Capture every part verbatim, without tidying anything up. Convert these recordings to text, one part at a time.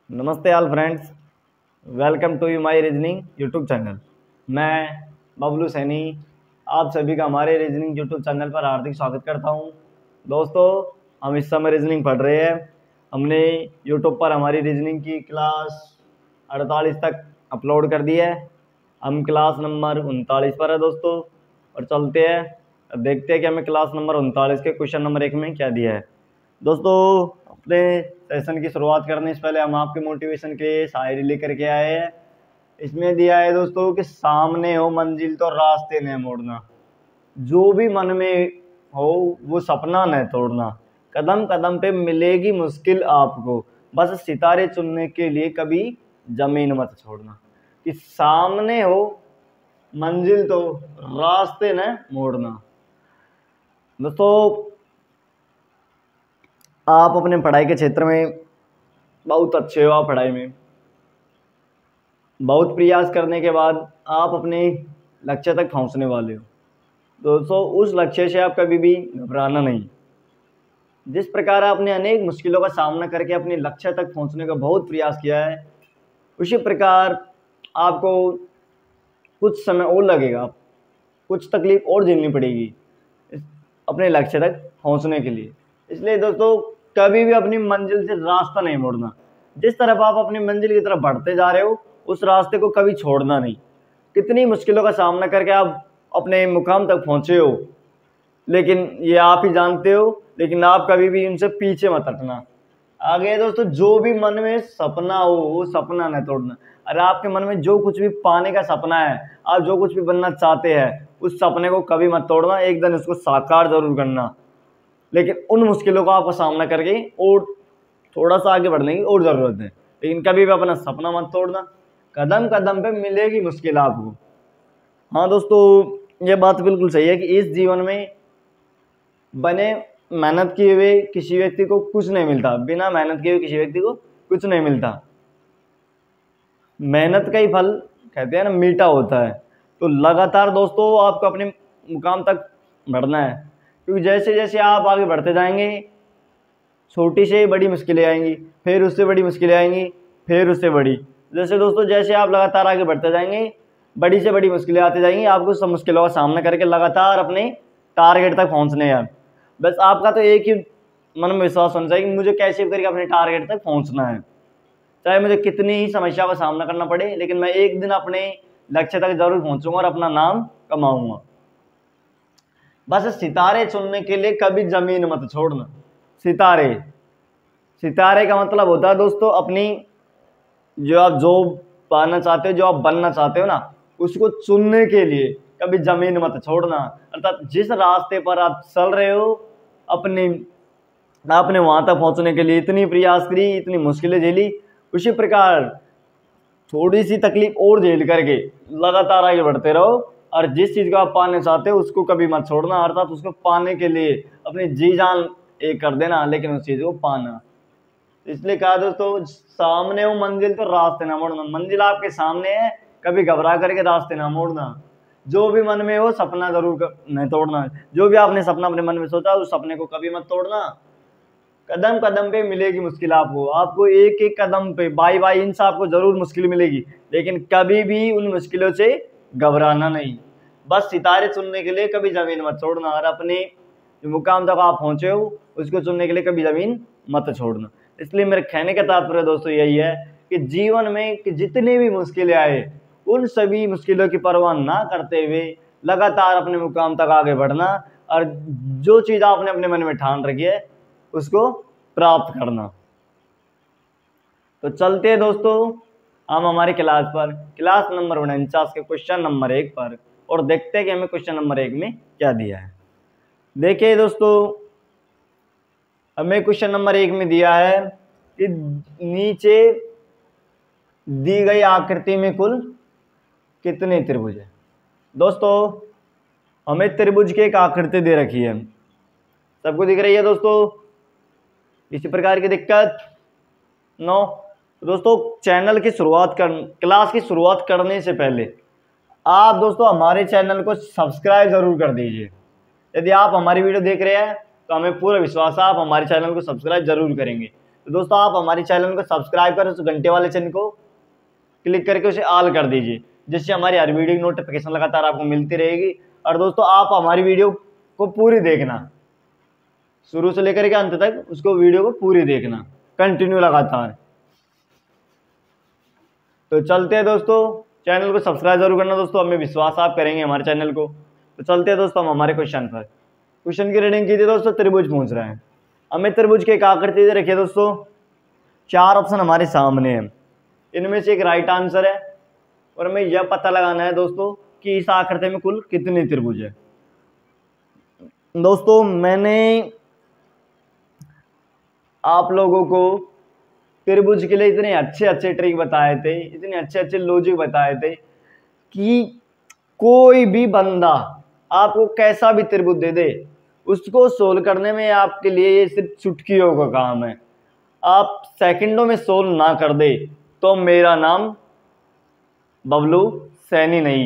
नमस्ते all friends, welcome to you my reasoning YouTube channel. मैं बबलू सैनी आप सभी का हमारे रीजनिंग यूट्यूब चैनल पर हार्दिक स्वागत करता हूं। दोस्तों, हम इस समय रीजनिंग पढ़ रहे हैं। हमने यूट्यूब पर हमारी रीजनिंग की क्लास अड़तालीस तक अपलोड कर दी है। हम क्लास नंबर उनतालीस पर है दोस्तों, और चलते हैं अब देखते हैं कि हमें क्लास नंबर उनतालीस के क्वेश्चन नंबर एक में क्या दिया है। दोस्तों, अपने सेशन की शुरुआत करने से पहले हम आपके मोटिवेशन के लिए शायरी लेकर के आए हैं। इसमें दिया है दोस्तों कि सामने हो मंजिल तो रास्ते न मोड़ना, जो भी मन में हो वो सपना न तोड़ना, कदम कदम पे मिलेगी मुश्किल आपको, बस सितारे चुनने के लिए कभी जमीन मत छोड़ना। कि सामने हो मंजिल तो रास्ते न मोड़ना। दोस्तों, आप अपने पढ़ाई के क्षेत्र में बहुत अच्छे हो। आप पढ़ाई में बहुत प्रयास करने के बाद आप अपने लक्ष्य तक पहुंचने वाले हो। दोस्तों, उस लक्ष्य से आप कभी भी घबराना नहीं। जिस प्रकार आपने अनेक मुश्किलों का सामना करके अपने लक्ष्य तक पहुंचने का बहुत प्रयास किया है, उसी प्रकार आपको कुछ समय और लगेगा, कुछ तकलीफ और झेलनी पड़ेगी अपने लक्ष्य तक पहुंचने के लिए। इसलिए दोस्तों, कभी भी अपनी मंजिल से रास्ता नहीं मोड़ना। जिस तरफ आप अपनी मंजिल की तरफ बढ़ते जा रहे हो, उस रास्ते को कभी छोड़ना नहीं। कितनी मुश्किलों का सामना करके आप अपने मुकाम तक पहुंचे हो, लेकिन ये आप ही जानते हो। लेकिन आप कभी भी इनसे पीछे मत हटना। आगे दोस्तों, जो भी मन में सपना हो वो सपना न तोड़ना। अरे आपके मन में जो कुछ भी पाने का सपना है, आप जो कुछ भी बनना चाहते हैं, उस सपने को कभी मत तोड़ना। एक दिन उसको साकार जरूर करना, लेकिन उन मुश्किलों का आपको सामना करके और थोड़ा सा आगे बढ़ने की और ज़रूरत है। लेकिन कभी भी अपना सपना मत तोड़ना। कदम कदम पे मिलेगी मुश्किल आपको। हाँ दोस्तों, ये बात बिल्कुल सही है कि इस जीवन में बने मेहनत किए हुए किसी व्यक्ति को कुछ नहीं मिलता। बिना मेहनत किए हुए किसी व्यक्ति को कुछ नहीं मिलता। मेहनत का ही फल कहते हैं ना, मीठा होता है। तो लगातार दोस्तों आपको अपने मुकाम तक बढ़ना है, क्योंकि जैसे जैसे आप आगे बढ़ते जाएंगे, छोटी से बड़ी मुश्किलें आएंगी, फिर उससे बड़ी मुश्किलें आएंगी, फिर उससे बड़ी। जैसे दोस्तों, जैसे आप लगातार आगे बढ़ते जाएंगे, बड़ी से बड़ी मुश्किलें आती जाएंगी। आपको सब मुश्किलों का सामना करके लगातार अपने टारगेट तक पहुंचने हैं। बस आपका तो एक ही मन में विश्वास होना चाहिए कि मुझे कैसे करके अपने टारगेट तक पहुंचना है। चाहे मुझे कितनी ही समस्या का सामना करना पड़े, लेकिन मैं एक दिन अपने लक्ष्य तक जरूर पहुंचूंगा और अपना नाम कमाऊंगा। बस सितारे चुनने के लिए कभी जमीन मत छोड़ना। सितारे सितारे का मतलब होता है दोस्तों, अपनी जो आप जॉब पाना चाहते हो, जो आप बनना चाहते हो ना, उसको चुनने के लिए कभी जमीन मत छोड़ना। अर्थात जिस रास्ते पर आप चल रहे हो, अपने आपने वहां तक पहुंचने के लिए इतनी प्रयास करी, इतनी मुश्किलें झेली, उसी प्रकार थोड़ी सी तकलीफ और झेल करके लगातार आगे बढ़ते रहो। और जिस चीज को आप पाने चाहते हो उसको कभी मत छोड़ना। अर्थात उसको पाने के लिए अपनी जी जान एक कर देना, लेकिन उस चीज को पाना। इसलिए कहा दोस्तों, सामने हो मंजिल तो रास्ते ना मोड़ना। मंजिल आपके सामने है, कभी घबरा करके रास्ते ना मोड़ना। जो भी मन में हो सपना जरूर नहीं तोड़ना। जो भी आपने सपना अपने मन में सोचा, उस सपने को कभी मत तोड़ना। कदम कदम पे मिलेगी मुश्किल आपको। आपको एक एक कदम पे, बाई बाई इंच आपको जरूर मुश्किल मिलेगी, लेकिन कभी भी उन मुश्किलों से घबराना नहीं। बस सितारे चुनने के लिए कभी जमीन मत छोड़ना, और अपने जो मुकाम तक आप पहुंचे हो उसको चुनने के लिए कभी जमीन मत छोड़ना। इसलिए मेरे कहने का तात्पर्य दोस्तों यही है कि जीवन में कि जितनी भी मुश्किलें आए, उन सभी मुश्किलों की परवाह ना करते हुए लगातार अपने मुकाम तक आगे बढ़ना, और जो चीज़ आपने अपने मन में ठान रखी है उसको प्राप्त करना। तो चलते हैं दोस्तों हम हमारी क्लास पर, क्लास नंबर उनचास के क्वेश्चन नंबर एक पर, और देखते हैं कि हमें क्वेश्चन नंबर एक में क्या दिया है। देखिए दोस्तों, हमें क्वेश्चन नंबर एक में दिया है कि नीचे दी गई आकृति में कुल कितने त्रिभुज है। दोस्तों, हमें त्रिभुज की एक आकृति दे रखी है, सबको दिख रही है दोस्तों। इसी प्रकार की दिक्कत नो। दोस्तों, चैनल की शुरुआत कर क्लास की शुरुआत करने से पहले आप दोस्तों हमारे चैनल को सब्सक्राइब जरूर कर दीजिए। यदि आप हमारी वीडियो देख रहे हैं तो हमें पूरा विश्वास है आप हमारे चैनल को सब्सक्राइब जरूर करेंगे, तो दोस्तों आप हमारे चैनल को सब्सक्राइब कर उस घंटे वाले चिन्ह को क्लिक करके उसे ऑल कर दीजिए, जिससे हमारी हर वीडियो की नोटिफिकेशन लगातार आपको मिलती रहेगी। और दोस्तों आप हमारी वीडियो को पूरी देखना, शुरू से लेकर के अंत तक उसको वीडियो को पूरी देखना, कंटिन्यू लगातार। तो चलते हैं दोस्तों, चैनल को सब्सक्राइब जरूर करना दोस्तों, हमें विश्वास आप करेंगे हमारे चैनल को। तो चलते हैं दोस्तों हम हमारे क्वेश्चन पर। क्वेश्चन की रीडिंग की थी दोस्तों, त्रिभुज पूछ रहे हैं हमें। त्रिभुज की एक आकृति दे रखी है दोस्तों, चार ऑप्शन हमारे सामने है, इनमें से एक राइट आंसर है और हमें यह पता लगाना है दोस्तों कि इस आकृति में कुल कितनी त्रिभुज है। दोस्तों मैंने आप लोगों को त्रिभुज के लिए इतने अच्छे अच्छे ट्रिक बताए थे, इतने अच्छे अच्छे लॉजिक बताए थे कि कोई भी बंदा आपको कैसा भी त्रिभुज दे दे, उसको सोल्व करने में आपके लिए ये सिर्फ चुटकियों का काम है। आप सेकंडों में सोल्व ना कर दे तो मेरा नाम बबलू सैनी नहीं।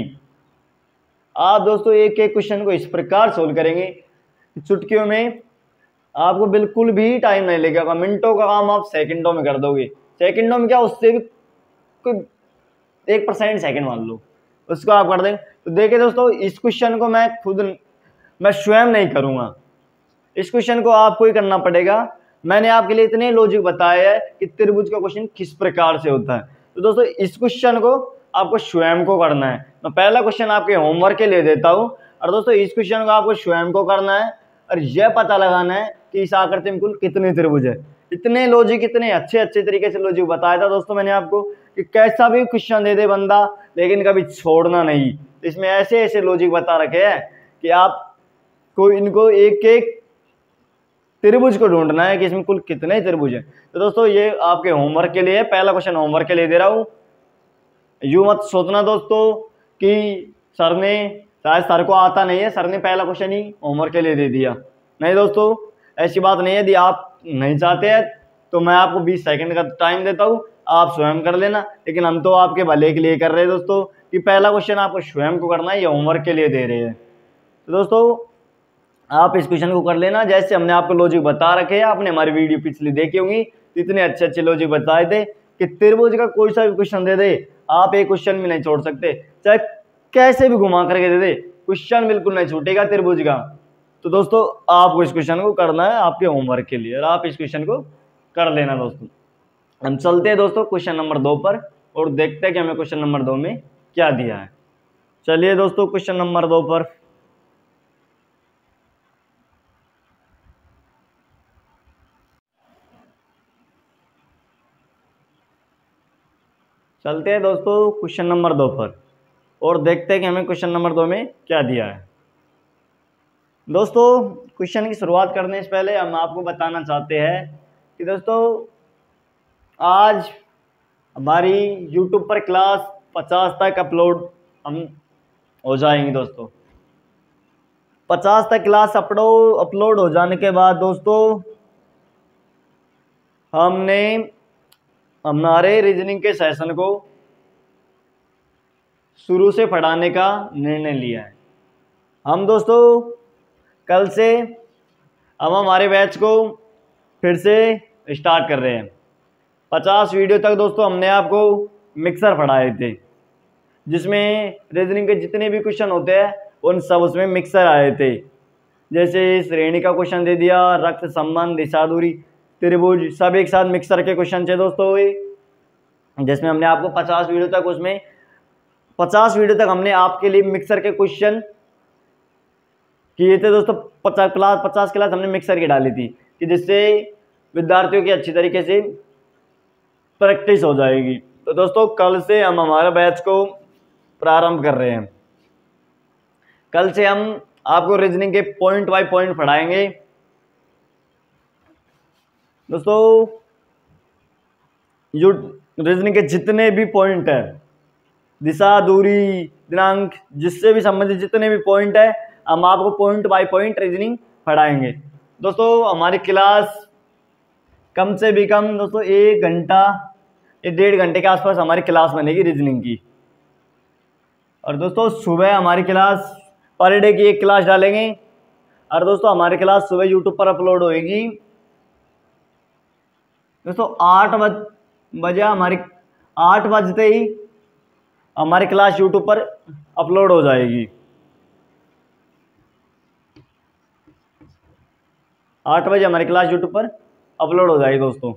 आप दोस्तों एक एक क्वेश्चन को इस प्रकार सोल्व करेंगे, चुटकियों में आपको बिल्कुल भी टाइम नहीं लगेगा, मिनटों का काम आप सेकंडों में कर दोगे। सेकंडों में क्या, उससे भी कोई एक परसेंट सेकेंड मान लो, उसको आप कर देंगे। तो देखिए दोस्तों, इस क्वेश्चन को मैं खुद मैं स्वयं नहीं करूंगा, इस क्वेश्चन को आपको ही करना पड़ेगा। मैंने आपके लिए इतने लॉजिक बताया है कि त्रिभुज का क्वेश्चन किस प्रकार से होता है। तो दोस्तों इस क्वेश्चन को आपको स्वयं को करना है। मैं पहला क्वेश्चन आपके होमवर्क के लिए देता हूं, और दोस्तों इस क्वेश्चन को आपको स्वयं को करना है और यह पता लगाना है कि इस आकृति में कुल कितनी त्रिभुज है। इतने लॉजिक, इतने अच्छे अच्छे तरीके से लॉजिक बताया था दोस्तों मैंने आपको कि कैसा भी क्वेश्चन दे दे बंदा, लेकिन कभी छोड़ना नहीं। तो इसमें ऐसे ऐसे लॉजिक बता रखे हैं कि आपको इनको एक एक त्रिभुज को ढूंढना है कि इसमें कुल कितने त्रिभुज है। तो दोस्तों ये आपके होमवर्क के लिए, पहला क्वेश्चन होमवर्क के लिए दे रहा हूं। यूं मत सोचना दोस्तों कि सर ने, शायद सर को आता नहीं है, सर ने पहला क्वेश्चन ही होमवर्क के लिए दे दिया। नहीं दोस्तों, ऐसी बात नहीं है। यदि आप नहीं चाहते हैं तो मैं आपको बीस सेकंड का टाइम देता हूं, आप स्वयं कर लेना। लेकिन हम तो आपके भले के लिए कर रहे हैं दोस्तों कि पहला क्वेश्चन आपको स्वयं को करना है, ये होमवर्क के लिए दे रहे हैं। तो दोस्तों आप इस क्वेश्चन को कर लेना, जैसे हमने आपको लॉजिक बता रखे हैं। आपने हमारी वीडियो पिछली देखी होंगी, इतने अच्छे अच्छे लॉजिक बताए थे कि त्रिभुज का कोई सा भी क्वेश्चन दे दे, आप एक क्वेश्चन भी नहीं छोड़ सकते, चाहे कैसे भी घुमा करके दे दे, क्वेश्चन बिल्कुल नहीं छूटेगा त्रिभुज का। तो दोस्तों आपको इस क्वेश्चन को करना है आपके होमवर्क के लिए, और आप इस क्वेश्चन को कर लेना दोस्तों। हम चलते हैं दोस्तों क्वेश्चन नंबर दो पर और देखते हैं कि हमें क्वेश्चन नंबर दो में क्या दिया है। चलिए दोस्तों क्वेश्चन नंबर दो पर चलते हैं दोस्तों क्वेश्चन नंबर दो पर और देखते हैं कि हमें क्वेश्चन नंबर दो में क्या दिया है। दोस्तों क्वेश्चन की शुरुआत करने से पहले हम आपको बताना चाहते हैं कि दोस्तों आज हमारी यूट्यूब पर क्लास पचास तक अपलोड हम हो जाएंगी दोस्तों। पचास तक क्लास अपलोड अपलोड हो जाने के बाद दोस्तों हमने हमारे रीजनिंग के सेशन को शुरू से पढ़ाने का निर्णय लिया है। हम दोस्तों कल से हम हमारे बैच को फिर से स्टार्ट कर रहे हैं। पचास वीडियो तक दोस्तों हमने आपको मिक्सर पढ़ाए थे, जिसमें रीजनिंग के जितने भी क्वेश्चन होते हैं उन सब उसमें मिक्सर आए थे। जैसे श्रेणी का क्वेश्चन दे दिया, रक्त संबंध, दिशा दूरी, त्रिभुज, सब एक साथ मिक्सर के क्वेश्चन थे दोस्तों ये, जिसमें हमने आपको पचास वीडियो तक उसमें पचास वीडियो तक हमने आपके लिए मिक्सर के क्वेश्चन किए थे दोस्तों। पचास क्लास पचास क्लास हमने मिक्सर की डाली थी कि जिससे विद्यार्थियों की अच्छी तरीके से प्रैक्टिस हो जाएगी। तो दोस्तों कल से हम हमारे बैच को प्रारंभ कर रहे हैं। कल से हम आपको रीजनिंग के पॉइंट बाय पॉइंट पढ़ाएंगे दोस्तों। जो रीजनिंग के जितने भी पॉइंट है, दिशा, दूरी, दिनांक, जिससे भी संबंधित जितने भी पॉइंट है, हम आपको पॉइंट बाय पॉइंट रीजनिंग पढ़ाएंगे दोस्तों। हमारी क्लास कम से भी कम दोस्तों एक घंटा या डेढ़ घंटे के आसपास हमारी क्लास बनेगी रीजनिंग की। और दोस्तों सुबह हमारी क्लास पर डे की एक क्लास डालेंगे, और दोस्तों हमारी क्लास सुबह यूट्यूब पर अपलोड होएगी दोस्तों आठ बज बजे हमारी आठ बजते ही हमारी क्लास यूट्यूब पर अपलोड हो जाएगी। आठ बजे हमारी क्लास यूट्यूब पर अपलोड हो जाएगी दोस्तों।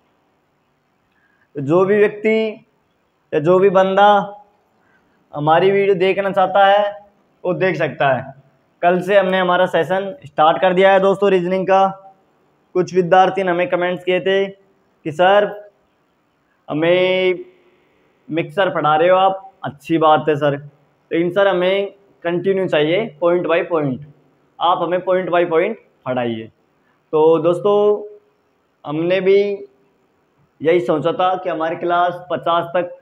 जो भी व्यक्ति या जो भी बंदा हमारी वीडियो देखना चाहता है वो देख सकता है। कल से हमने हमारा सेशन स्टार्ट कर दिया है दोस्तों रीजनिंग का। कुछ विद्यार्थी ने हमें कमेंट्स किए थे कि सर हमें मिक्सर पढ़ा रहे हो आप, अच्छी बात है सर, लेकिन सर हमें कंटिन्यू चाहिए, पॉइंट बाय पॉइंट, आप हमें पॉइंट बाय पॉइंट पढ़ाइए। तो दोस्तों हमने भी यही सोचा था कि हमारी क्लास पचास तक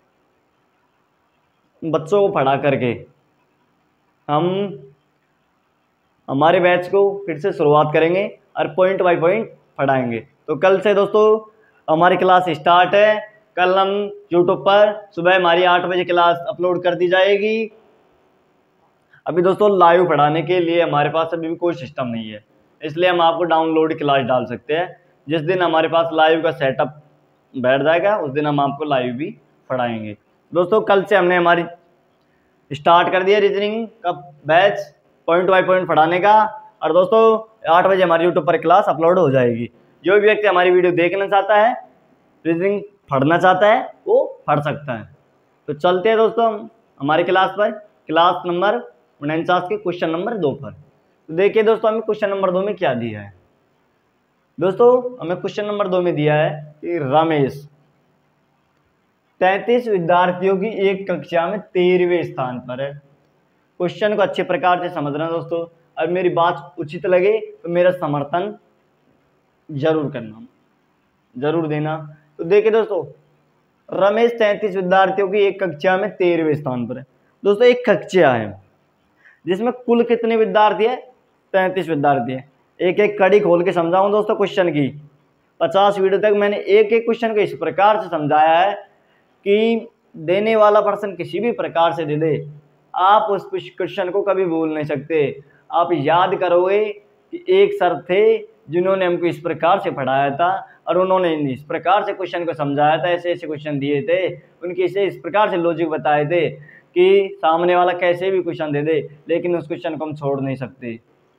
बच्चों को पढ़ा करके हम हमारे बैच को फिर से शुरुआत करेंगे और पॉइंट बाय पॉइंट पढ़ाएंगे। तो कल से दोस्तों हमारी क्लास स्टार्ट है। कल हम यूट्यूब पर सुबह हमारी आठ बजे क्लास अपलोड कर दी जाएगी। अभी दोस्तों लाइव पढ़ाने के लिए हमारे पास अभी भी कोई सिस्टम नहीं है, इसलिए हम आपको डाउनलोड क्लास डाल सकते हैं। जिस दिन हमारे पास लाइव का सेटअप बैठ जाएगा उस दिन हम आपको लाइव भी पढ़ाएंगे। दोस्तों कल से हमने हमारी स्टार्ट कर दिया रीजनिंग का बैच पॉइंट बाय पॉइंट पढ़ाने का, और दोस्तों आठ बजे हमारी यूट्यूब पर क्लास अपलोड हो जाएगी। जो भी व्यक्ति हमारी वीडियो देखना चाहता है, रीजनिंग पढ़ना चाहता है, वो पढ़ सकता है। तो चलते हैं दोस्तों हमारी क्लास पर, क्लास नंबर उनचास के क्वेश्चन नंबर दो पर। तो देखिए दोस्तों हमें क्वेश्चन नंबर दो में क्या दिया है। दोस्तों हमें क्वेश्चन नंबर दो में दिया है कि रमेश तैंतीस विद्यार्थियों की एक कक्षा में तेरहवें स्थान पर है। क्वेश्चन को अच्छे प्रकार से समझना दोस्तों, और मेरी बात उचित लगे तो मेरा समर्थन जरूर करना, जरूर देना। तो देखिए दोस्तों रमेश तैंतीस विद्यार्थियों की एक कक्षा में तेरहवें स्थान पर है। दोस्तों एक कक्षा है जिसमें कुल कितने विद्यार्थी है? तैंतीस विद्यार्थी है। एक एक कड़ी खोल के समझाऊं दोस्तों क्वेश्चन की। पचास वीडियो तक मैंने एक एक क्वेश्चन को इस प्रकार से समझाया है कि देने वाला पर्सन किसी भी प्रकार से दे दे, आप उस क्वेश्चन को कभी भूल नहीं सकते। आप याद करोगे कि एक सर थे जिन्होंने हमको इस प्रकार से पढ़ाया था और उन्होंने इस प्रकार से क्वेश्चन को समझाया था, ऐसे ऐसे क्वेश्चन दिए थे, उनके इसे इस प्रकार से लॉजिक बताए थे कि सामने वाला कैसे भी क्वेश्चन दे दे लेकिन उस क्वेश्चन को हम छोड़ नहीं सकते।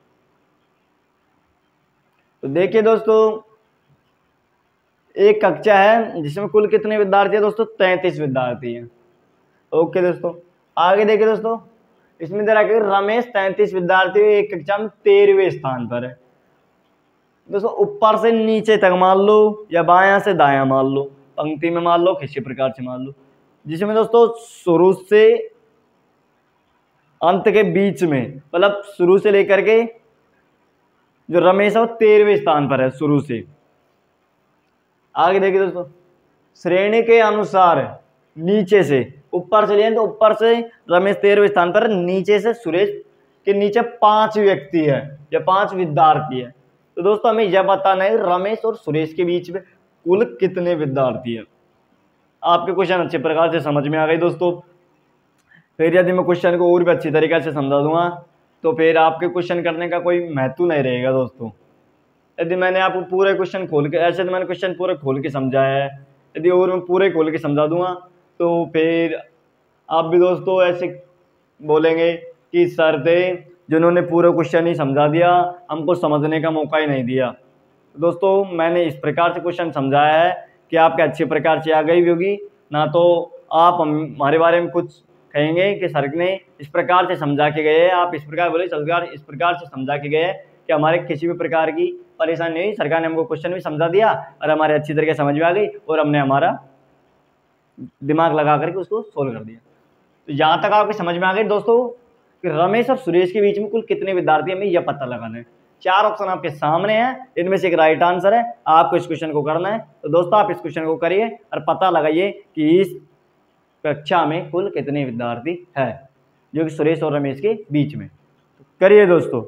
तो देखिए दोस्तों एक कक्षा है जिसमें कुल कितने विद्यार्थी है दोस्तों? तैंतीस विद्यार्थी हैं। ओके दोस्तों आगे देखिए दोस्तों, इसमें दे रहा है रमेश तैंतीस विद्यार्थी एक कक्षा में तेरहवें स्थान पर है। दोस्तों ऊपर से नीचे तक मान लो या बायां से दायां मान लो, पंक्ति में मान लो, किसी प्रकार से मान लो, जिसमें दोस्तों शुरू से अंत के बीच में, मतलब शुरू से लेकर के जो रमेश है वो तेरहवें स्थान पर है शुरू से। आगे देखिए दोस्तों श्रेणी के अनुसार नीचे से, ऊपर से लिए तो ऊपर से रमेश तेरहवें स्थान पर, नीचे से सुरेश के नीचे पांच व्यक्ति है या पांच विद्यार्थी है। तो दोस्तों हमें यह बताना है रमेश और सुरेश के बीच में कुल कितने विद्यार्थी है। आपके क्वेश्चन अच्छे प्रकार से समझ में आ गए दोस्तों। फिर यदि मैं क्वेश्चन को और भी अच्छी तरीके से समझा दूंगा तो फिर आपके क्वेश्चन करने का कोई महत्व नहीं रहेगा दोस्तों। यदि मैंने आपको पूरे क्वेश्चन खोल के, ऐसे तो मैंने क्वेश्चन पूरे खोल के समझाया है, यदि और मैं पूरे खोल के समझा दूंगा तो फिर आप भी दोस्तों ऐसे बोलेंगे कि सर थे जिन्होंने पूरा क्वेश्चन ही समझा दिया, हमको समझने का मौका ही नहीं दिया। दोस्तों मैंने इस प्रकार से क्वेश्चन समझाया है कि आपके अच्छे प्रकार से आ गई भी होगी ना, तो आप हमारे बारे में कुछ कहेंगे कि सर ने इस प्रकार से समझा के गए, आप इस प्रकार बोले सरकार इस प्रकार से समझा के गए कि हमारे किसी भी प्रकार की परेशानी नहीं हुई, सरकार ने हमको क्वेश्चन भी समझा दिया और हमारे अच्छी तरीके समझ में आ गई और हमने हमारा दिमाग लगा करके उसको सोल्व कर दिया। तो यहाँ तक आपकी समझ में आ गई दोस्तों कि रमेश और सुरेश के बीच में कुल कितने विद्यार्थी, हमें यह पता लगाना है। चार ऑप्शन आपके सामने हैं, इनमें से एक राइट आंसर है, आपको इस क्वेश्चन को करना है। तो दोस्तों आप इस क्वेश्चन को करिए और पता लगाइए कि इस कक्षा में कुल कितने विद्यार्थी है जो कि सुरेश और रमेश के बीच में। तो करिए दोस्तों,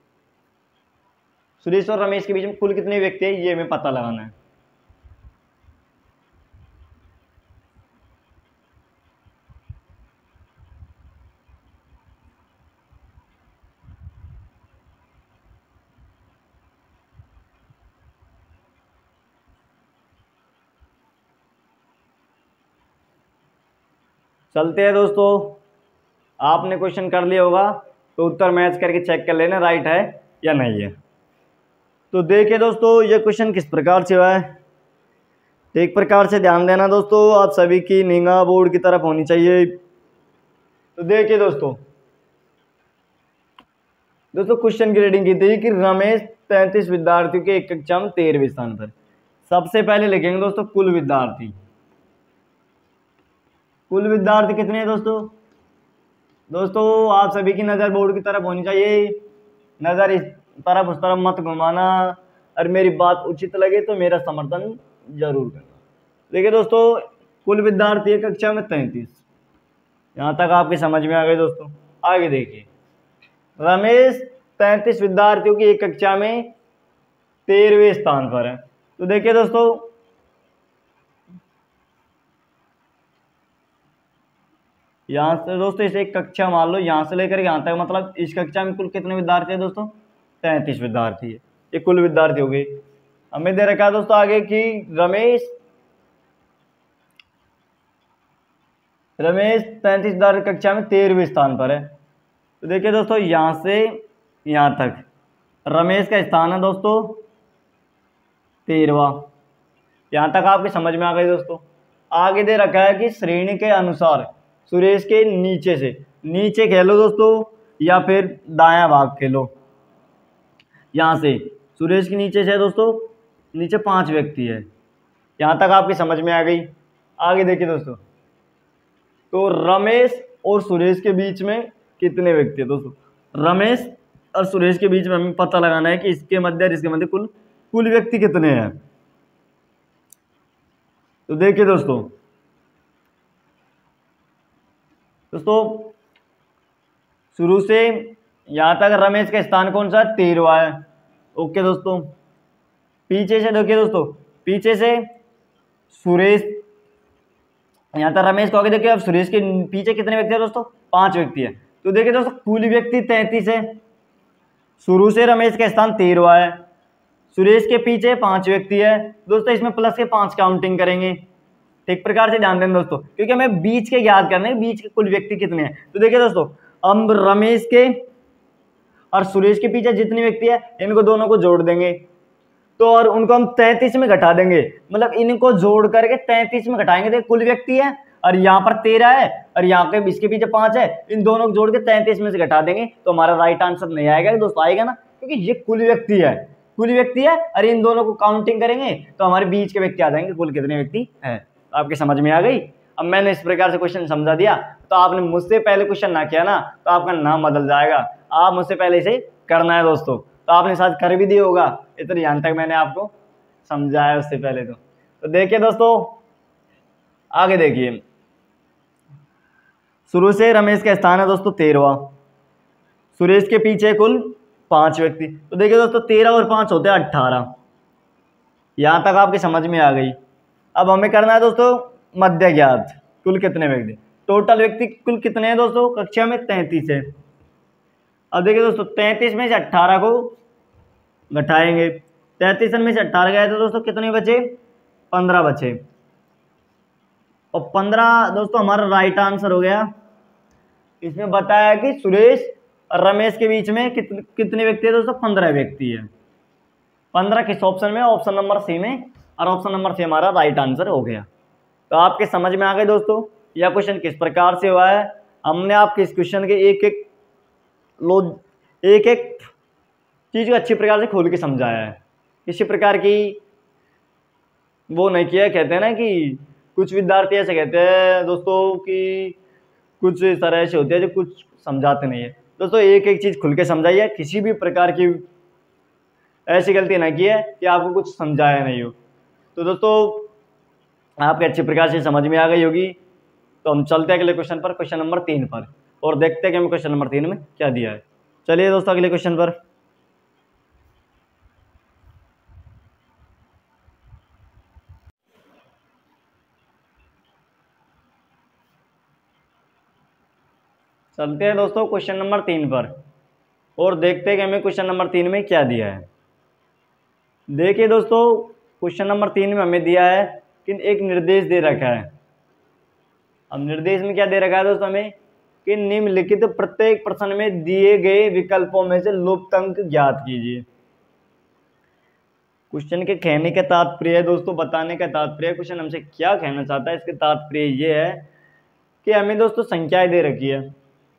सुरेश और रमेश के बीच में कुल कितने व्यक्ति है ये हमें पता लगाना है। चलते हैं दोस्तों, आपने क्वेश्चन कर लिया होगा तो उत्तर मैच करके चेक कर लेना राइट है या नहीं है। तो देखिए दोस्तों, ये क्वेश्चन किस प्रकार से हुआ है, एक प्रकार से ध्यान देना दोस्तों, आप सभी की निगाह बोर्ड की तरफ होनी चाहिए। तो देखिए दोस्तों दोस्तों क्वेश्चन की रीडिंग की थी कि रमेश तैंतीस विद्यार्थियों के एक कक्षा में तेरहवें स्थान पर। सबसे पहले लिखेंगे दोस्तों कुल विद्यार्थी। कुल विद्यार्थी कितने हैं दोस्तों? दोस्तों आप सभी की नज़र बोर्ड की तरफ होनी चाहिए, नज़र इस तरफ उस तरफ मत घुमाना, और मेरी बात उचित लगे तो मेरा समर्थन जरूर करना। देखिए दोस्तों, कुल विद्यार्थी है कक्षा में तैंतीस, यहाँ तक आपकी समझ में आ गई दोस्तों। आगे देखिए, रमेश तैंतीस विद्यार्थियों की एक कक्षा में तेरहवें स्थान पर है। तो देखिए दोस्तों, यहाँ से दोस्तों इसे एक कक्षा मान लो, यहाँ से लेकर यहाँ तक, मतलब इस कक्षा में कुल कितने विद्यार्थी है दोस्तों? तैंतीस विद्यार्थी है, ये कुल विद्यार्थी हो गए। हमें दे रखा है दोस्तों आगे कि रमेश रमेश तैंतीस विद्यार्थी कक्षा में तेरहवें स्थान पर है। तो देखिए दोस्तों, यहाँ से यहाँ तक रमेश का स्थान है दोस्तों तेरहवा, यहाँ तक आपकी समझ में आ गई दोस्तों। आगे दे रखा है कि श्रेणी के अनुसार सुरेश के नीचे से, नीचे खेलो दोस्तों या फिर दायां भाग खेलो, यहाँ से सुरेश के नीचे से दोस्तों, नीचे पांच व्यक्ति है, यहाँ तक आपकी समझ में आ गई। आगे देखिए दोस्तों, तो रमेश और सुरेश के बीच में कितने व्यक्ति है दोस्तों? रमेश और सुरेश के बीच में हमें पता लगाना है कि इसके मध्य और इसके मध्य कुल कुल व्यक्ति कितने हैं। तो देखिए दोस्तों दोस्तों शुरू से यहां तक रमेश का स्थान कौन सा है? तेरहवा है। ओके दोस्तों, पीछे से देखिए दोस्तों, पीछे से सुरेश, यहां तक रमेश को आगे देखिए, अब सुरेश के पीछे कितने व्यक्ति है दोस्तों? पांच व्यक्ति है। तो देखिए दोस्तों, कुल व्यक्ति तैंतीस है, शुरू से रमेश का स्थान तेरहवा है, सुरेश के पीछे पांच व्यक्ति है दोस्तों, इसमें प्लस के पांच काउंटिंग करेंगे। ठीक प्रकार से ध्यान देना दोस्तों, क्योंकि हमें बीच के याद करने हैं, बीच के कुल व्यक्ति कितने हैं। तो देखिए दोस्तों, हम रमेश के और सुरेश के पीछे जितने व्यक्ति है इनको दोनों को जोड़ देंगे, तो और उनको हम तैंतीस में घटा देंगे, मतलब इनको जोड़ करके तैंतीस में घटाएंगे तो कुल व्यक्ति है, और यहाँ पर तेरह है और यहाँ पे इसके पीछे पांच है, इन दोनों को जोड़ के तैंतीस में से घटा देंगे तो हमारा राइट आंसर नहीं आएगा दोस्तों, आएगा ना, क्योंकि ये कुल व्यक्ति है, कुल व्यक्ति है, और इन दोनों को काउंटिंग करेंगे तो हमारे बीच के व्यक्ति आ जाएंगे, कुल कितने व्यक्ति है। तो आपकी समझ में आ गई। अब मैंने इस प्रकार से क्वेश्चन समझा दिया, तो आपने मुझसे पहले क्वेश्चन ना किया ना तो आपका नाम बदल जाएगा। आप मुझसे पहले इसे करना है दोस्तों, तो आपने शायद कर भी दिया होगा, इतने यहाँ तक मैंने आपको समझाया उससे पहले। तो, तो देखिए दोस्तों, आगे देखिए, शुरू से रमेश का स्थान है दोस्तों तेरहवा, सुरेश के पीछे कुल पांच व्यक्ति। तो देखिए दोस्तों, तेरह और पांच होते हैं अट्ठारह, यहां तक आपकी समझ में आ गई। अब हमें करना है दोस्तों मध्य ज्ञात, कुल कितने व्यक्ति, टोटल व्यक्ति कुल कितने हैं दोस्तों? कक्षा में तैंतीस है। अब देखिए दोस्तों, तैंतीस में से अट्ठारह को घटाएंगे, तैंतीस में से अट्ठारह गए तो दोस्तों कितने बचे? पंद्रह बचे, और पंद्रह दोस्तों हमारा राइट आंसर हो गया। इसमें बताया कि सुरेश और रमेश के बीच में कितने कितने व्यक्ति है दोस्तों? पंद्रह व्यक्ति है। पंद्रह किस ऑप्शन में? ऑप्शन नंबर सी में, और ऑप्शन नंबर सी हमारा राइट आंसर हो गया। तो आपके समझ में आ गए दोस्तों यह क्वेश्चन किस प्रकार से हुआ है। हमने आपके इस क्वेश्चन के एक एक लो एक एक चीज को अच्छी प्रकार से खोल के समझाया है, किसी प्रकार की वो नहीं किया। कहते हैं ना कि कुछ विद्यार्थी ऐसे कहते हैं दोस्तों कि कुछ तरह ऐसे होते हैं जो कुछ समझाते नहीं है। दोस्तों एक एक चीज़ खुल के समझाइए, किसी भी प्रकार की ऐसी गलती ना की है कि आपको कुछ समझाया नहीं हो। तो दोस्तों आपके अच्छी प्रकार से समझ में आ गई होगी। तो हम चलते हैं अगले क्वेश्चन पर, क्वेश्चन नंबर तीन पर, और देखते हैं कि हमें क्वेश्चन नंबर तीन में क्या दिया है। चलिए दोस्तों अगले क्वेश्चन पर। चलते हैं दोस्तों क्वेश्चन नंबर तीन पर, और देखते हैं कि हमें क्वेश्चन नंबर तीन में क्या दिया है। देखिए दोस्तों, क्वेश्चन नंबर तीन में हमें दिया है कि एक निर्देश दे रखा है अब निर्देश में क्या दे रखा है दोस्तों हमें कि निम्नलिखित प्रत्येक प्रश्न में दिए गए विकल्पों में से लुप्त अंक ज्ञात कीजिए। क्वेश्चन के कहने का तात्पर्य है दोस्तों, बताने का तात्पर्य, क्वेश्चन हमसे क्या कहना चाहता है, इसके तात्पर्य ये है कि हमें दोस्तों संख्याएं दे रखी है,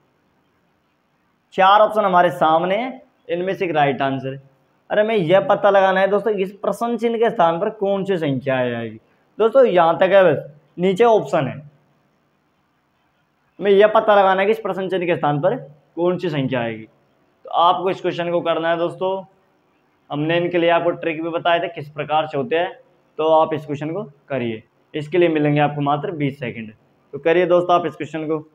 चार ऑप्शन हमारे सामने है, इनमें से एक राइट आंसर। अरे हमें यह पता लगाना है दोस्तों इस प्रश्न चिन्ह के स्थान पर कौन सी संख्या आएगी। दोस्तों यहां तक है, बस नीचे ऑप्शन है, हमें यह पता लगाना है कि इस प्रश्न चिन्ह के स्थान पर कौन सी संख्या आएगी। तो आपको इस क्वेश्चन को करना है दोस्तों, हमने इनके लिए आपको ट्रिक भी बताए थे किस प्रकार से होते हैं, तो आप इस क्वेश्चन को करिए। इसके लिए मिलेंगे आपको मात्र बीस सेकंड। तो करिए दोस्तों आप इस क्वेश्चन को।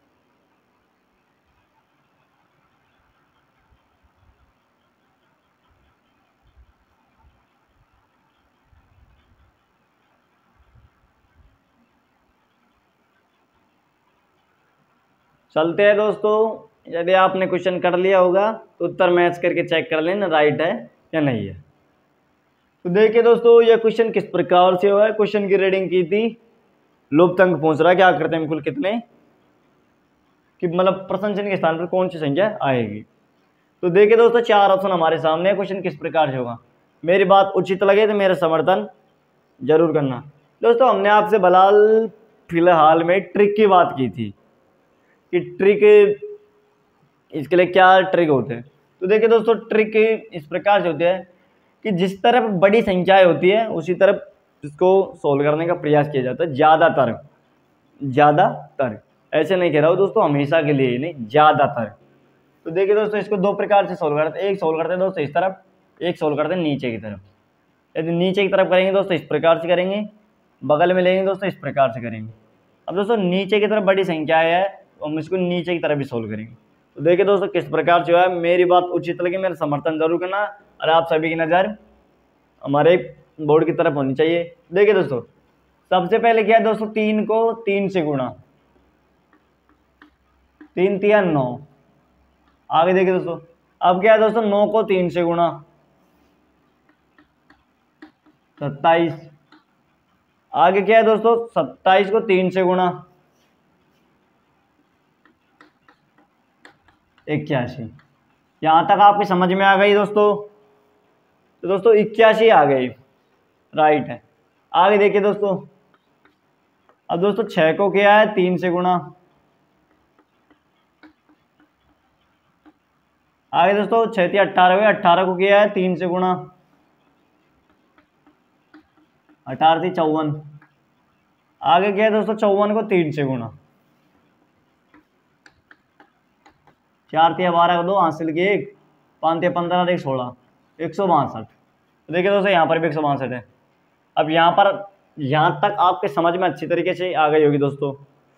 चलते हैं दोस्तों, यदि आपने क्वेश्चन कर लिया होगा तो उत्तर मैच करके चेक कर लेना राइट है या नहीं है। तो देखिए दोस्तों यह क्वेश्चन किस प्रकार से हुआ है। क्वेश्चन की रीडिंग की थी, लुप्त अंक पूछ रहा है क्या करते हैं कुल कितने, कि मतलब प्रश्न चिन्ह के स्थान पर कौन सी संख्या आएगी। तो देखिए दोस्तों चार ऑप्शन हमारे सामने है, क्वेश्चन किस प्रकार से होगा। मेरी बात उचित लगे तो मेरा समर्थन जरूर करना। दोस्तों हमने आपसे बलाल फिलहाल में ट्रिक की बात की थी कि ट्रिक इसके लिए क्या ट्रिक होते हैं। तो देखिए दोस्तों ट्रिक इस प्रकार से होते हैं कि जिस तरफ बड़ी संख्याएं होती है उसी तरफ इसको सोल्व करने का प्रयास किया जाता है, ज़्यादातर ज़्यादातर ऐसे नहीं कह रहा हूँ दोस्तों, हमेशा के लिए नहीं, ज़्यादातर। तो देखिए दोस्तों इसको दो प्रकार से सोल्व करते हैं, एक सोल्व करते हैं दोस्तों इस तरफ, एक सोल्व करते हैं नीचे की तरफ। यदि नीचे की तरफ करेंगे दोस्तों इस प्रकार से करेंगे, बगल में लेंगे दोस्तों इस प्रकार से करेंगे। अब दोस्तों नीचे की तरफ बड़ी संख्या है तो हम इसको नीचे की तरफ भी सोल्व करेंगे। तो देखिए दोस्तों किस प्रकार से है, मेरी बात उचित लगी मेरा समर्थन जरूर करना, और आप सभी की नज़र हमारे बोर्ड की तरफ होनी चाहिए। देखिए दोस्तों सबसे पहले क्या है दोस्तों, तीन को तीन से गुणा, तीन तिया नौ। आगे देखिए दोस्तों अब क्या है दोस्तों, नौ को तीन से गुणा, सत्ताईस। आगे क्या है दोस्तों, सत्ताईस को तीन से गुणा, इक्यासी। यहां तक आपकी समझ में आ गई दोस्तों। तो दोस्तों इक्यासी आ गई, राइट है। आगे देखिए दोस्तों, अब दोस्तों छह को क्या है, तीन से गुणा। आगे दोस्तों छह तिया अट्ठारह हुए, अट्ठारह को किया है तीन से गुणा, अठारह थी चौवन। आगे क्या है दोस्तों, चौवन को तीन से गुणा, चार तिया बारह को दो, हासिल की एक, पाँच तिया पंद्रह, एक सोलह, एक सौ बासठ। तो देखिए दोस्तों यहाँ पर भी एक सौ बासठ है। अब यहाँ पर यहाँ तक आपके समझ में अच्छी तरीके से आ गई होगी दोस्तों।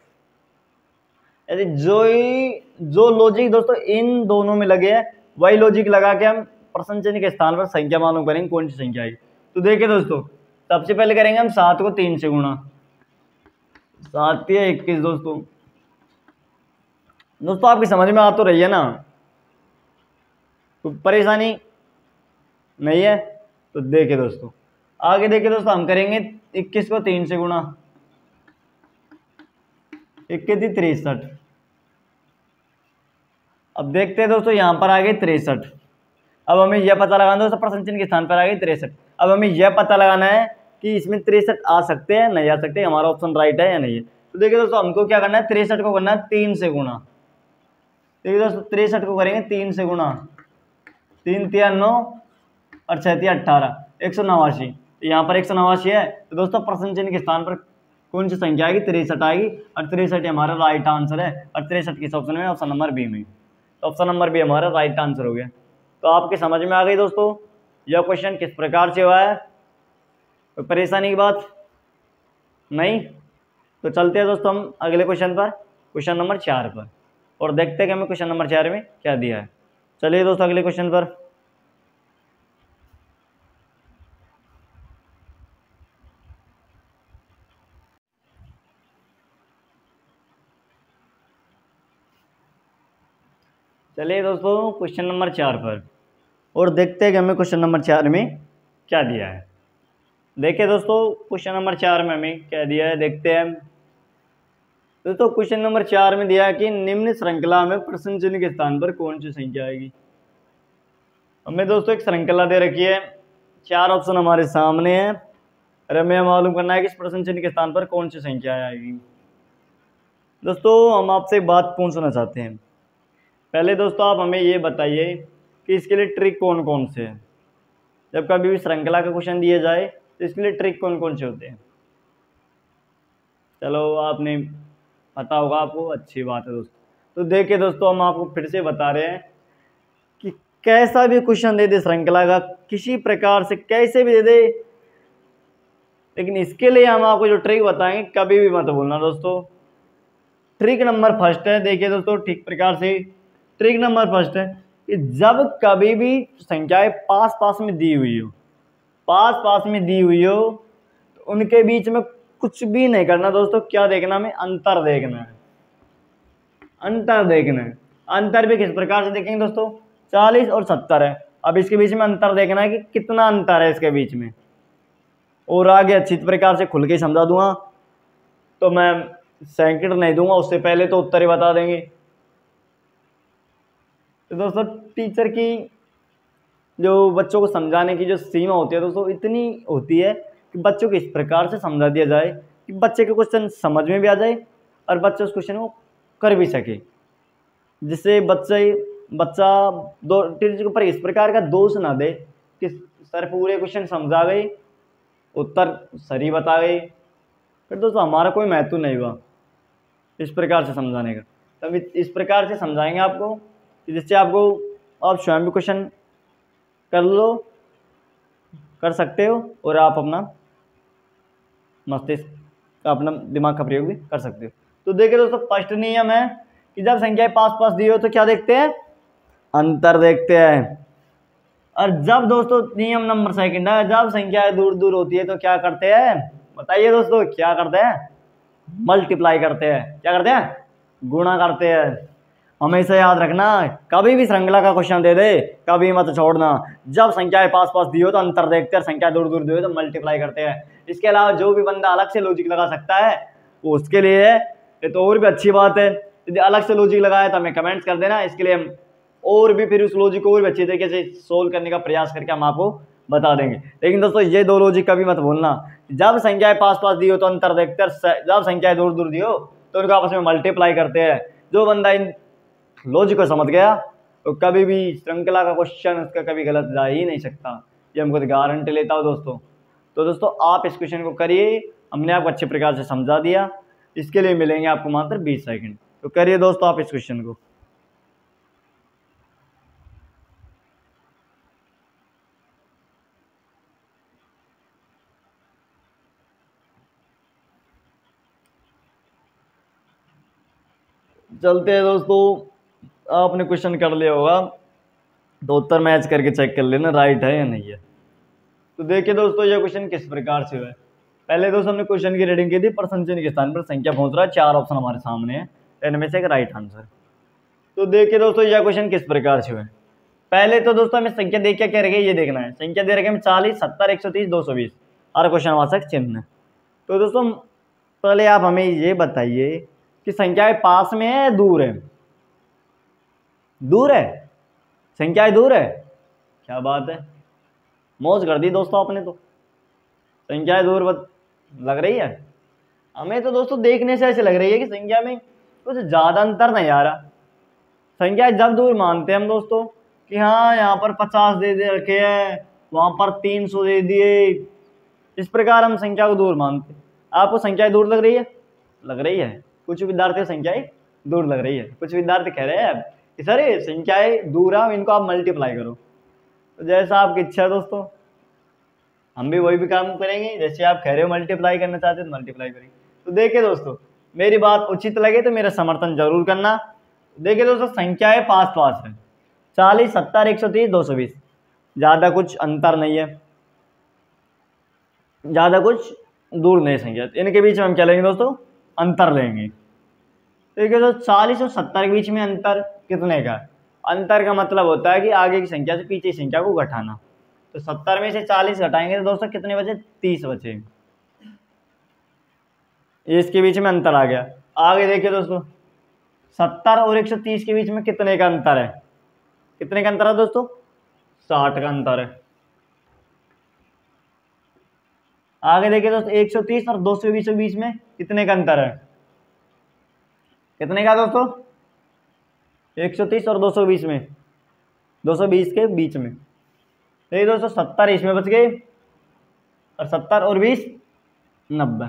यदि जो ही जो लॉजिक दोस्तों इन दोनों में लगे है वही लॉजिक लगा के हम प्रश्न चिन्ह के स्थान पर संख्या मालूम करेंगे कौन सी संख्या आई। तो देखिए दोस्तों सबसे पहले करेंगे हम सात को तीन से गुणा, सात तिया इक्कीस। दोस्तों दोस्तों आपकी समझ में आ तो रही है ना, कोई परेशानी नहीं है। तो देखिए दोस्तों आगे देखिए दोस्तों हम करेंगे इक्कीस को तीन से गुणा, इक्कीस तिरसठ। अब देखते हैं दोस्तों यहाँ पर आ गई तिरसठ। अब हमें यह पता लगाना दोस्तों प्रश्न चिन्ह के स्थान पर आ गई तिरसठ। अब हमें यह पता लगाना है कि इसमें तिरसठ आ सकते हैं नहीं आ सकते, हमारा ऑप्शन राइट है या नहीं है। तो देखिए दोस्तों हमको क्या करना है, तिरसठ को करना है तीन से गुणा। देखिए दोस्तों तिरसठ को करेंगे तीन से गुणा, तीन तिया नौ और छह तिया अट्ठारह, एक सौ नवासी। यहाँ पर एक सौ नवासी है तो दोस्तों प्रश्न चिन्ह के स्थान पर कौन सी संख्या आएगी, तिरसठ आएगी, और तिरसठ हमारा राइट आंसर है। और तिरसठ किस ऑप्शन में, ऑप्शन नंबर बी में। तो ऑप्शन नंबर बी हमारा राइट आंसर हो गया। तो आपके समझ में आ गई दोस्तों यह क्वेश्चन किस प्रकार से हुआ है, कोई परेशानी की बात नहीं। तो चलते हैं दोस्तों हम अगले क्वेश्चन पर, क्वेश्चन नंबर चार पर, और देखते हैं कि हमें क्वेश्चन नंबर चार में क्या दिया है। चलिए दोस्तों अगले क्वेश्चन पर। चलिए दोस्तों क्वेश्चन नंबर चार पर, और देखते हैं कि हमें क्वेश्चन नंबर चार में क्या दिया है। देखिए दोस्तों क्वेश्चन नंबर चार में हमें क्या दिया है, देखते हैं। दोस्तों क्वेश्चन नंबर चार में दिया है कि निम्न श्रृंखला में प्रश्न चिन्ह के स्थान पर कौन सी संख्या आएगी। हमें दोस्तों एक श्रृंखला दे रखी है, चार ऑप्शन हमारे सामने है और हमें मालूम करना है कि इस प्रश्न चिन्ह के स्थान पर कौन सी संख्या आएगी। दोस्तों हम आपसे एक बात पूछना चाहते हैं। पहले दोस्तों आप हमें ये बताइए कि इसके लिए ट्रिक कौन कौन से है। जब कभी भी श्रृंखला का क्वेश्चन दिया जाए तो इसके लिए ट्रिक कौन कौन से होते हैं। चलो आपने पता होगा आपको, अच्छी बात है दोस्तों। तो देखिए दोस्तों हम आपको फिर से बता रहे हैं कि कैसा भी क्वेश्चन दे दे श्रृंखला का, किसी प्रकार से कैसे भी दे दे, लेकिन इसके लिए हम आपको जो ट्रिक बताएंगे कभी भी मत भूलना दोस्तों। ट्रिक नंबर फर्स्ट है, देखिए दोस्तों ठीक प्रकार से ट्रिक नंबर फर्स्ट है कि जब कभी भी संख्याएं पास पास में दी हुई हो, पास पास में दी हुई हो तो उनके बीच में कुछ भी नहीं करना दोस्तों। क्या देखना, में अंतर देखना है, अंतर देखना है। अंतर भी किस प्रकार से देखेंगे दोस्तों, चालीस और सत्तर है। अब इसके बीच में अंतर देखना है कि कितना अंतर है इसके बीच में, और आगे अच्छी प्रकार से खुल के समझा दूंगा तो मैं सेकंड नहीं दूंगा, उससे पहले तो उत्तर ही बता देंगे। तो दोस्तों टीचर की जो बच्चों को समझाने की जो सीमा होती है दोस्तों इतनी होती है कि बच्चों को इस प्रकार से समझा दिया जाए कि बच्चे के क्वेश्चन समझ में भी आ जाए और बच्चे उस क्वेश्चन को कर भी सके, जिससे बच्चे बच्चा दो टीचर के ऊपर इस प्रकार का दोष ना दे कि सर पूरे क्वेश्चन समझा गए, उत्तर सही बता गए, फिर दोस्तों हमारा कोई महत्व नहीं हुआ इस प्रकार से समझाने का। तब इस प्रकार से समझाएंगे आपको जिससे आपको आप स्वयं भी क्वेश्चन कर लो, कर सकते हो और आप अपना मस्तिष्क अपना दिमाग का प्रयोग भी कर सकते हो। तो देखिए दोस्तों फर्स्ट नियम है कि जब संख्याएं पास पास दी हो तो क्या देखते हैं, अंतर देखते हैं। और जब दोस्तों नियम नंबर सेकंड है, जब संख्याएं दूर दूर होती है तो क्या करते हैं, बताइए दोस्तों क्या करते हैं, मल्टीप्लाई करते हैं। क्या करते हैं, गुणा करते हैं। हमेशा याद रखना, कभी भी श्रृंखला का क्वेश्चन दे दे कभी मत छोड़ना, जब संख्याएं पास पास दी हो तो अंतर देखते हैं, संख्या दूर दूर दी हो तो मल्टीप्लाई करते हैं। इसके अलावा जो भी बंदा अलग से लॉजिक लगा सकता है वो उसके लिए है, ये तो और भी अच्छी बात है। यदि अलग से लॉजिक लगाया तो हमें कमेंट्स कर देना, इसके लिए हम और भी फिर उस लॉजिक को और भी अच्छी तरीके से सोल्व करने का प्रयास करके हम आपको बता देंगे। लेकिन दोस्तों ये दो लॉजिक कभी मत भूलना, जब संख्याएं पास पास दी हो तो अंतर देखते हैं, जब संख्याएं दूर दूर दी हो तो उनको आपस में मल्टीप्लाई करते हैं। जो बंदा इन लॉजिक को समझ गया तो कभी भी श्रृंखला का क्वेश्चन उसका कभी गलत जा ही नहीं सकता, ये हम खुद गारंटी लेता हूँ दोस्तों। तो दोस्तों आप इस क्वेश्चन को करिए, हमने आपको अच्छे प्रकार से समझा दिया, इसके लिए मिलेंगे आपको मात्र बीस सेकंड। तो करिए दोस्तों आप इस क्वेश्चन को। चलते हैं दोस्तों, आपने क्वेश्चन कर लिया होगा तो उत्तर मैच करके चेक कर लेना राइट है या नहीं है। तो देखिए दोस्तों ये क्वेश्चन किस प्रकार से हुआ है। पहले दोस्तों हमने क्वेश्चन की रीडिंग की थी, प्रश्न चिन्ह के स्थान पर संख्या पहुंच रहा है, चार ऑप्शन हमारे सामने है, इनमें से एक राइट आंसर। तो देखिए दोस्तों यह क्वेश्चन किस प्रकार से हुआ है। पहले तो दोस्तों हमें संख्या दे क्या क्या रखी है ये देखना है। संख्या दे रखे हैं चालीस, सत्तर, एक सौ तीस, दो सौ बीस, हर क्वेश्चन वाचक चिन्ह है। तो दोस्तों पहले आप हमें ये बताइए कि संख्याएं पास में है या दूर है। दूर है, संख्याएं दूर है, क्या बात है, मौज कर दी दोस्तों आपने। तो संख्याएं दूर लग रही है हमें, तो दोस्तों देखने से ऐसे लग रही है कि संख्या में कुछ ज्यादा अंतर नहीं आ रहा। संख्याएं जब दूर मानते हैं हम दोस्तों कि हाँ यहाँ पर पचास दे दे रखे हैं, वहां पर तीन सौ दे दिए, इस प्रकार हम संख्या को दूर मानते हैं। आपको संख्याएं दूर लग रही है, लग रही है। कुछ विद्यार्थी संख्याएं दूर लग रही है, कुछ विद्यार्थी कह रहे हैं कि सर ये संख्याएं दूर है, इनको आप मल्टीप्लाई करो। तो जैसा आपकी इच्छा है दोस्तों, हम भी वही भी काम करेंगे, जैसे आप कह रहे हो मल्टीप्लाई करना चाहते हो तो मल्टीप्लाई करेंगे। तो देखिए दोस्तों मेरी बात उचित लगे तो मेरा समर्थन जरूर करना। देखिए दोस्तों संख्याएं पास पास है, चालीस, सत्तर, एक सौ तीस, दो सौ बीस, ज्यादा कुछ अंतर नहीं है, ज्यादा कुछ दूर नहीं संख्या, इनके बीच में हम क्या लेंगे दोस्तों, अंतर लेंगे। ठीक है, तो चालीस और सत्तर के बीच में अंतर कितने का, अंतर का मतलब होता है कि आगे की संख्या से पीछे की संख्या को घटाना। तो सत्तर में से चालीस घटाएंगे तो दोस्तों कितने बचे, तीस बचे, ये इसके बीच में अंतर आ गया। आगे देखिए दोस्तों, सत्तर और एक सौ तीस के बीच में कितने का अंतर है? कितने का अंतर है दोस्तों? साठ का अंतर है। आगे देखिए दोस्तों, एक सौ तीस और दो सौ बीस के बीच में कितने का अंतर है? कितने का दोस्तों? एक सौ तीस और दो सौ बीस में, दो सौ बीस के बीच में। देखिए दोस्तों, सत्तर इसमें बच गए और सत्तर और बीस नब्बे,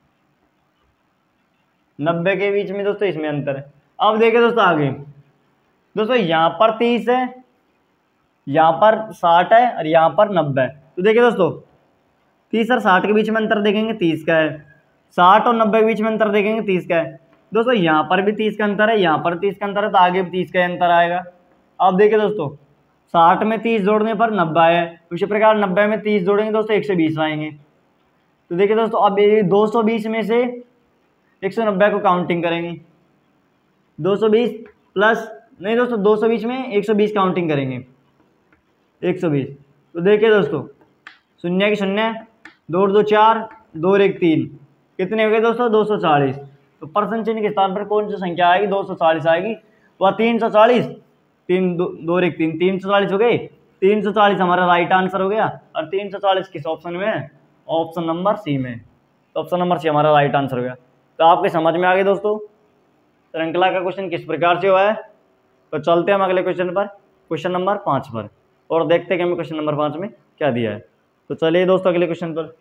नब्बे के बीच में दोस्तों इसमें अंतर है। अब देखिए दोस्तों आगे, दोस्तों यहाँ पर तीस है, यहाँ पर साठ है और यहाँ पर नब्बे है। तो देखिए दोस्तों, तीस और साठ के बीच में अंतर देखेंगे तीस का है, साठ और नब्बे के बीच में अंतर देखेंगे तीस का है। दोस्तों यहाँ पर भी तीस का अंतर है, यहाँ पर तीस का अंतर है, तो आगे भी तीस का अंतर आएगा। अब देखिए दोस्तों, साठ में तीस जोड़ने पर नब्बे है, उसी प्रकार नब्बे में तीस जोड़ेंगे दोस्तों एक सौ बीस आएंगे। तो देखिए दोस्तों, अब ये दो सौ बीस में से एक सौ नब्बे को काउंटिंग करेंगे, दो सौ बीस प्लस नहीं दोस्तों, दो सौ बीस में एक सौ बीस काउंटिंग करेंगे, एक सौ बीस। तो देखिए दोस्तों, शून्य की शून्य, दो दो चार, दो और एक तीन, कितने हो गए दोस्तों? दो सौ चालीस। तो परसेंट चिन्ह के स्थान पर कौन सी संख्या आएगी? दो सौ चालीस आएगी। वह तीन सौ चालीस, तीन दो दो और एक तीन, तीन सौ चालीस हो गए। तीन सौ चालीस हमारा राइट आंसर हो गया। और तीन सौ चालीस किस ऑप्शन में है? ऑप्शन नंबर सी में। तो ऑप्शन नंबर सी हमारा राइट आंसर हो गया। तो आपके समझ में आ गए दोस्तों श्रृंखला का क्वेश्चन किस प्रकार से हुआ है। तो चलते हैं हम अगले क्वेश्चन पर, क्वेश्चन नंबर पाँच पर, और देखते हैं कि हमें क्वेश्चन नंबर पाँच में क्या दिया है। तो चलिए दोस्तों अगले क्वेश्चन पर।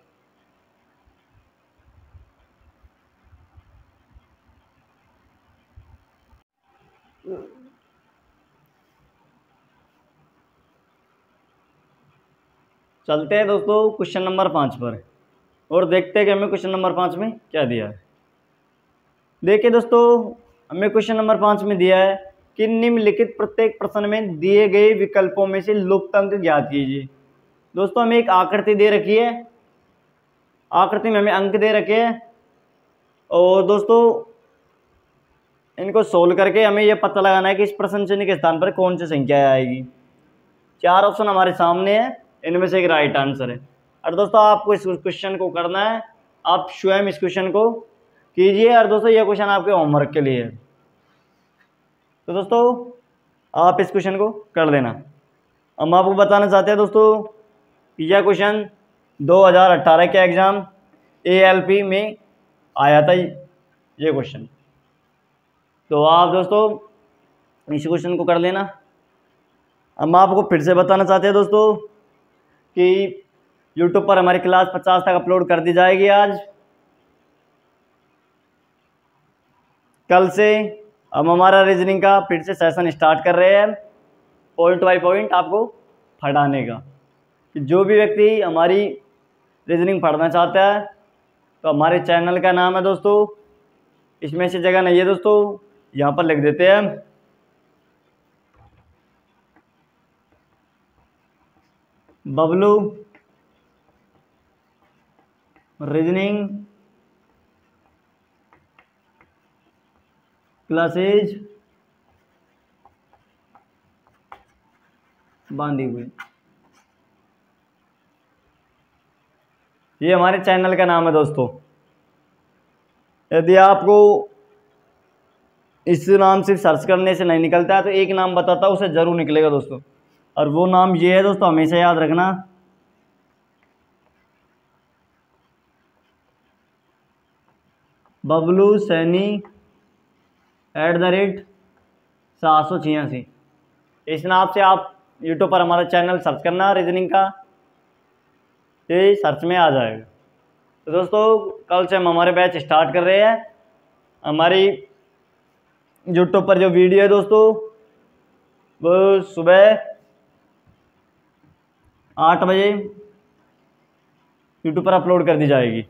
चलते हैं दोस्तों क्वेश्चन नंबर पाँच पर, और देखते हैं कि हमें क्वेश्चन नंबर पाँच में क्या दिया है। देखिए दोस्तों, हमें क्वेश्चन नंबर पाँच में दिया है कि निम्नलिखित प्रत्येक प्रश्न में दिए गए विकल्पों में से लुप्त अंक ज्ञात कीजिए। दोस्तों हमें एक आकृति दे रखी है, आकृति में हमें अंक दे रखे हैं, और दोस्तों इनको सोल्व करके हमें यह पता लगाना है कि इस प्रश्न चिन्ह के स्थान पर कौन सी संख्या आएगी। चार ऑप्शन हमारे सामने है, इनमें से एक राइट आंसर है। और दोस्तों आपको इस क्वेश्चन को करना है, आप स्वयं इस क्वेश्चन को कीजिए। और दोस्तों यह क्वेश्चन आपके होमवर्क के लिए है, तो दोस्तों आप इस क्वेश्चन को कर देना। हम आपको बताना चाहते हैं दोस्तों कि यह क्वेश्चन दो हज़ार अठारह के एग्ज़ाम ए एल पी में आया था ये क्वेश्चन। तो आप दोस्तों इस क्वेश्चन को कर लेना। हम आपको फिर से बताना चाहते हैं दोस्तों कि यूट्यूब पर हमारी क्लास पचास तक अपलोड कर दी जाएगी। आज कल से हम हमारा रीजनिंग का फिर से सेशन स्टार्ट कर रहे हैं, पॉइंट बाई पॉइंट आपको पढ़ाने का। कि जो भी व्यक्ति हमारी रीजनिंग पढ़ना चाहता है तो हमारे चैनल का नाम है दोस्तों, इसमें से जगह नहीं है दोस्तों, यहाँ पर लिख देते हैं बबलू रीजनिंग क्लासेज बांधी हुई, ये हमारे चैनल का नाम है दोस्तों। यदि आपको इस नाम से सर्च करने से नहीं निकलता है तो एक नाम बताता उसे ज़रूर निकलेगा दोस्तों, और वो नाम ये है दोस्तों, हमेशा याद रखना, Bablu Saini at the rate सात सौ छियासी। इस नाम से आप यूट्यूब पर हमारा चैनल सर्च करना रीजनिंग का, ये सर्च में आ जाएगा। तो दोस्तों कल से हम हमारे बैच स्टार्ट कर रहे हैं। हमारी यूट्यूब पर जो वीडियो है दोस्तों वो सुबह आठ बजे यूट्यूब पर अपलोड कर दी जाएगी।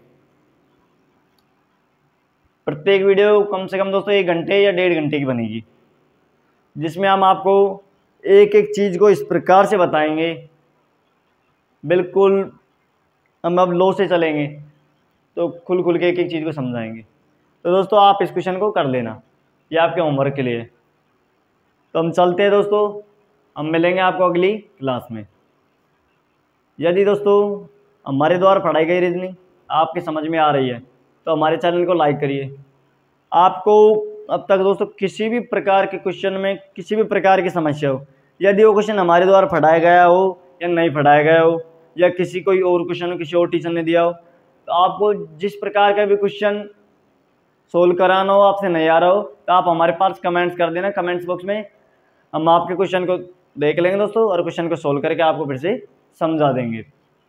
प्रत्येक वीडियो कम से कम दोस्तों एक घंटे या डेढ़ घंटे की बनेगी, जिसमें हम आपको एक एक चीज़ को इस प्रकार से बताएंगे, बिल्कुल हम अब लो से चलेंगे तो खुल खुल के एक एक चीज़ को समझाएंगे। तो दोस्तों आप इस क्वेश्चन को कर लेना, ये आपके होमवर्क के लिए। तो हम चलते हैं दोस्तों, हम मिलेंगे आपको अगली क्लास में। यदि दोस्तों हमारे द्वारा पढ़ाई गई रीजनिंग आपके समझ में आ रही है तो हमारे चैनल को लाइक करिए, आपको अब तक दोस्तों किसी भी प्रकार के क्वेश्चन में किसी भी प्रकार की समस्या हो, यदि वो क्वेश्चन हमारे द्वारा पढ़ाया गया हो या नहीं पढ़ाया गया हो, या किसी कोई और क्वेश्चन किसी और टीचर ने दिया हो, तो आपको जिस प्रकार का भी क्वेश्चन सोल्व कराना हो, आपसे नहीं आ रहा हो, तो आप हमारे पास कमेंट्स कर देना कमेंट्स बॉक्स में। हम आपके क्वेश्चन को देख लेंगे दोस्तों और क्वेश्चन को सोल्व करके आपको फिर से समझा देंगे।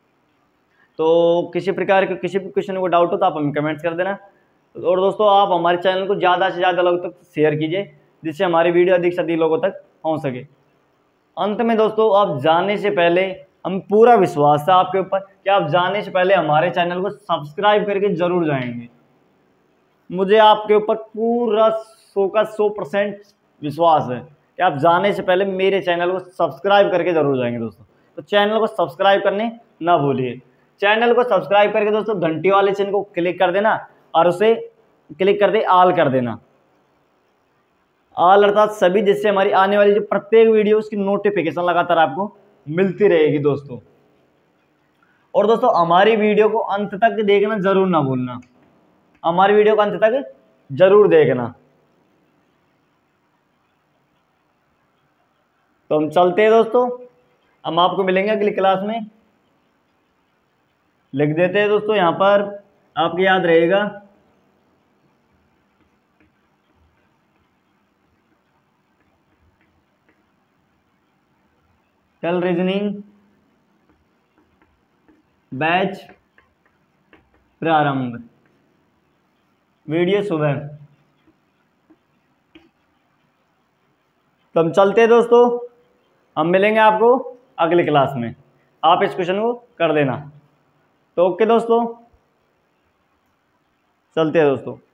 तो किसी प्रकार के किसी भी क्वेश्चन को डाउट हो तो आप हमें कमेंट्स कर देना। और दोस्तों आप हमारे चैनल को ज़्यादा से ज़्यादा लोगों तक शेयर कीजिए, जिससे हमारी वीडियो अधिक से अधिक लोगों तक पहुंच सके। अंत में दोस्तों, आप जाने से पहले, हम पूरा विश्वास है आपके ऊपर कि आप जाने से पहले हमारे चैनल को सब्सक्राइब करके ज़रूर जाएंगे। मुझे आपके ऊपर पूरा सौ का सौ परसेंट विश्वास है कि आप जाने से पहले मेरे चैनल को सब्सक्राइब करके ज़रूर जाएंगे दोस्तों। तो चैनल को सब्सक्राइब करने ना भूलिए। चैनल को सब्सक्राइब करके दोस्तों घंटी वाले चिन्ह को क्लिक कर देना और उसे क्लिक कर दे ऑल कर देना। ऑल अर्थात सभी, जिससे हमारी आने वाली जो प्रत्येक वीडियो उसकी नोटिफिकेशन लगातार आपको मिलती रहेगी दोस्तों। और दोस्तों हमारी वीडियो को अंत तक देखना जरूर ना भूलना, हमारी वीडियो को अंत तक जरूर देखना। तो हम चलते हैं दोस्तों, हम आपको मिलेंगे अगली क्लास में। लिख देते हैं दोस्तों, यहाँ पर आपको याद रहेगा कल रीजनिंग बैच प्रारंभ, वीडियो सुबह। तो हम चलते हैं दोस्तों, हम मिलेंगे आपको अगली क्लास में। आप इस क्वेश्चन को कर देना। तो ओके दोस्तों, चलते हैं दोस्तों।